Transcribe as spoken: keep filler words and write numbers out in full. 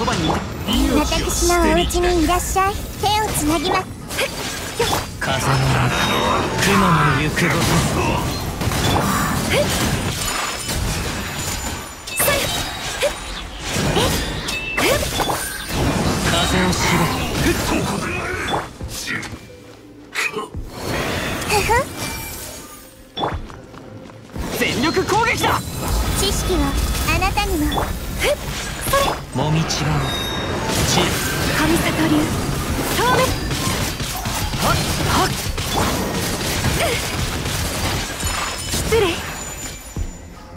ばにいて。 私のお家にいらっしゃい。手をつなぎます。 風の中雲の行くごと風を知れ。全力攻撃だ。 知識をあなたにも。 もみちがう散る。 神里流透明。 はっはっ失礼。